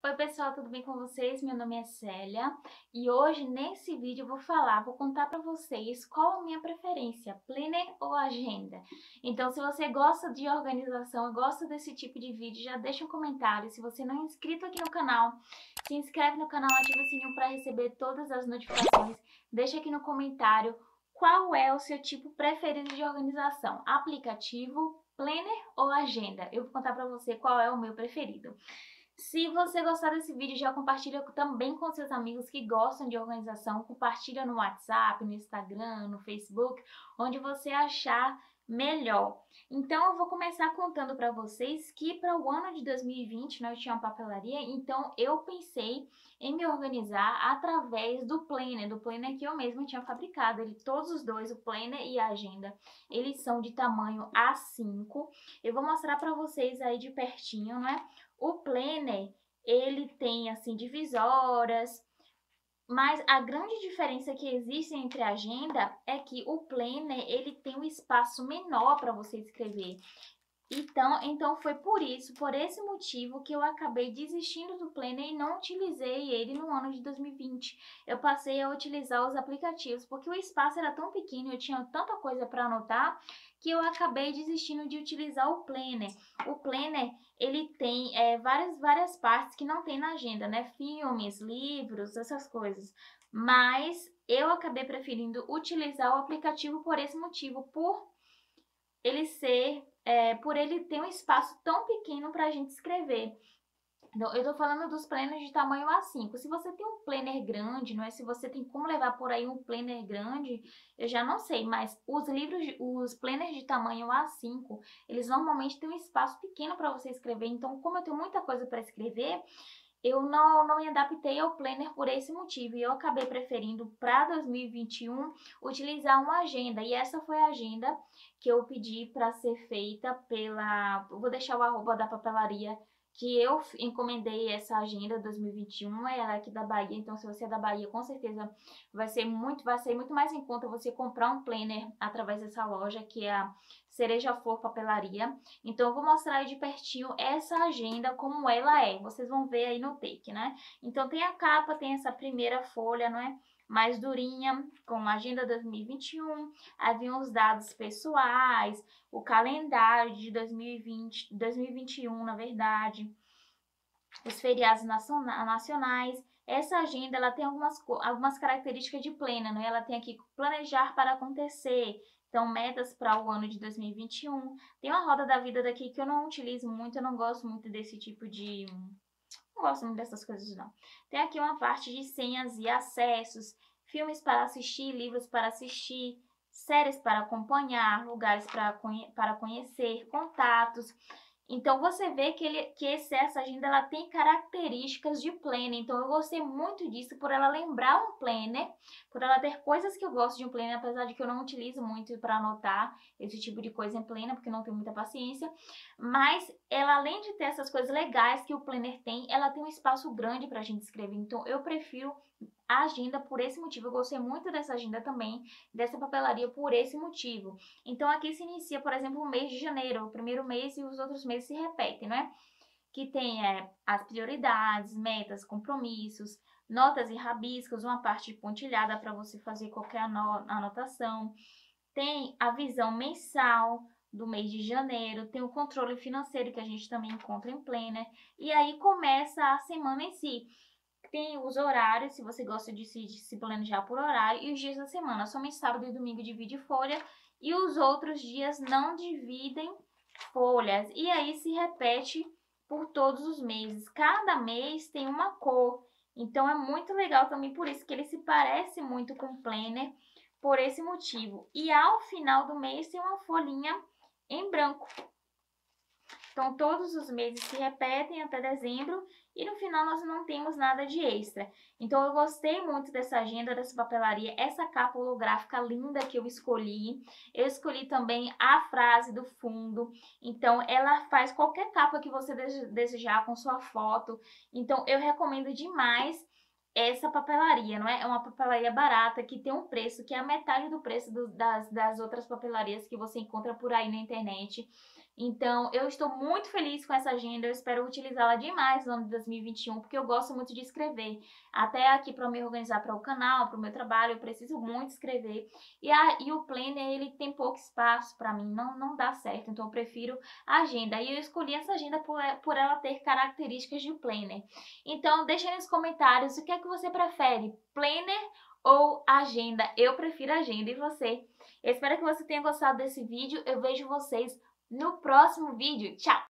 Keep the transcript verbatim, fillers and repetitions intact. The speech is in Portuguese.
Oi pessoal, tudo bem com vocês? Meu nome é Célia e hoje nesse vídeo eu vou falar, vou contar para vocês qual a minha preferência, planner ou agenda. Então se você gosta de organização e gosta desse tipo de vídeo, já deixa um comentário. Se você não é inscrito aqui no canal, se inscreve no canal, ativa o sininho para receber todas as notificações. Deixa aqui no comentário qual é o seu tipo preferido de organização, aplicativo, planner ou agenda. Eu vou contar para você qual é o meu preferido. Se você gostar desse vídeo, já compartilha também com seus amigos que gostam de organização. Compartilha no WhatsApp, no Instagram, no Facebook, onde você achar melhor. Então, eu vou começar contando para vocês que para o ano de dois mil e vinte nós tínhamos papelaria, então eu pensei em me organizar através do planner, do planner que eu mesma tinha fabricado. Ele, todos os dois, o planner e a agenda, eles são de tamanho A cinco. Eu vou mostrar para vocês aí de pertinho, não é? O planner, ele tem assim divisórias, mas a grande diferença que existe entre a agenda é que o planner, ele tem um espaço menor para você escrever. Então, então foi por isso, por esse motivo que eu acabei desistindo do planner e não utilizei ele no ano de dois mil e vinte. Eu passei a utilizar os aplicativos, porque o espaço era tão pequeno, eu tinha tanta coisa para anotar, que eu acabei desistindo de utilizar o planner. O planner, ele tem é, várias, várias partes que não tem na agenda, né? Filmes, livros, essas coisas. Mas eu acabei preferindo utilizar o aplicativo por esse motivo, por ele ser, é, por ele ter um espaço tão pequeno para a gente escrever. Então, eu estou falando dos planners de tamanho A cinco. Se você tem um planner grande, não é? Se você tem como levar por aí um planner grande, eu já não sei, mas os livros, os planners de tamanho A cinco, eles normalmente têm um espaço pequeno para você escrever. Então, como eu tenho muita coisa para escrever, eu não, não me adaptei ao planner por esse motivo e eu acabei preferindo para dois mil e vinte e um utilizar uma agenda, e essa foi a agenda que eu pedi para ser feita pela, eu vou deixar o arroba da papelaria que eu encomendei essa agenda dois mil e vinte e um, ela é aqui da Bahia, então se você é da Bahia, com certeza vai ser muito, vai ser muito mais em conta você comprar um planner através dessa loja, que é a Cereja Flor Papelaria. Então eu vou mostrar aí de pertinho essa agenda como ela é, vocês vão ver aí no take, né? Então tem a capa, tem essa primeira folha, não é? Mais durinha, com a agenda dois mil e vinte e um, haviam os dados pessoais, o calendário de dois mil e vinte, dois mil e vinte e um, na verdade, os feriados nacionais. Essa agenda ela tem algumas, algumas características de plena, né? Ela tem aqui planejar para acontecer, então metas para o ano de dois mil e vinte e um. Tem uma roda da vida daqui que eu não utilizo muito, eu não gosto muito desse tipo de... Não gosto muito dessas coisas, não. Tem aqui uma parte de senhas e acessos, filmes para assistir, livros para assistir, séries para acompanhar, lugares para, conhe para conhecer, contatos. Então você vê que, ele, que esse, essa agenda ela tem características de planner. Então eu gostei muito disso por ela lembrar um planner, por ela ter coisas que eu gosto de um planner, apesar de que eu não utilizo muito para anotar esse tipo de coisa em planner, porque não tenho muita paciência. Mas ela, além de ter essas coisas legais que o planner tem, ela tem um espaço grande para a gente escrever. Então eu prefiro a agenda por esse motivo. Eu gostei muito dessa agenda também, dessa papelaria por esse motivo. Então aqui se inicia, por exemplo, o mês de janeiro, o primeiro mês, e os outros meses se repetem, não é? Que tem é, as prioridades, metas, compromissos, notas e rabiscos, uma parte pontilhada para você fazer qualquer anotação. Tem a visão mensal do mês de janeiro, tem o controle financeiro que a gente também encontra em planner, e aí começa a semana em si. Tem os horários, se você gosta de se, de se planejar por horário, e os dias da semana. Somente sábado e domingo divide folha, e os outros dias não dividem folhas. E aí se repete por todos os meses. Cada mês tem uma cor. Então é muito legal também por isso que ele se parece muito com o planner, por esse motivo. E ao final do mês tem uma folhinha em branco. Então, todos os meses se repetem até dezembro e no final nós não temos nada de extra. Então, eu gostei muito dessa agenda, dessa papelaria, essa capa holográfica linda que eu escolhi. Eu escolhi também a frase do fundo. Então, ela faz qualquer capa que você desejar com sua foto. Então, eu recomendo demais essa papelaria, não é? É uma papelaria barata que tem um preço que é a metade do preço do, das, das outras papelarias que você encontra por aí na internet. Então, eu estou muito feliz com essa agenda, eu espero utilizá-la demais no ano de dois mil e vinte e um, porque eu gosto muito de escrever. Até aqui para me organizar para o canal, para o meu trabalho, eu preciso muito escrever. E, a, e o Planner, ele tem pouco espaço para mim, não, não dá certo, então eu prefiro a agenda. E eu escolhi essa agenda por, por ela ter características de Planner. Então, deixa aí nos comentários o que é que você prefere, Planner ou agenda? Eu prefiro agenda, e você? Eu espero que você tenha gostado desse vídeo, eu vejo vocês no próximo vídeo. Tchau!